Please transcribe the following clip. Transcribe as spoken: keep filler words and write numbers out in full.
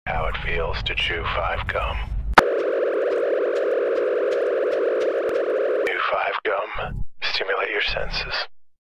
how it feels to chew five gum. Chew five gum. Stimulate your senses.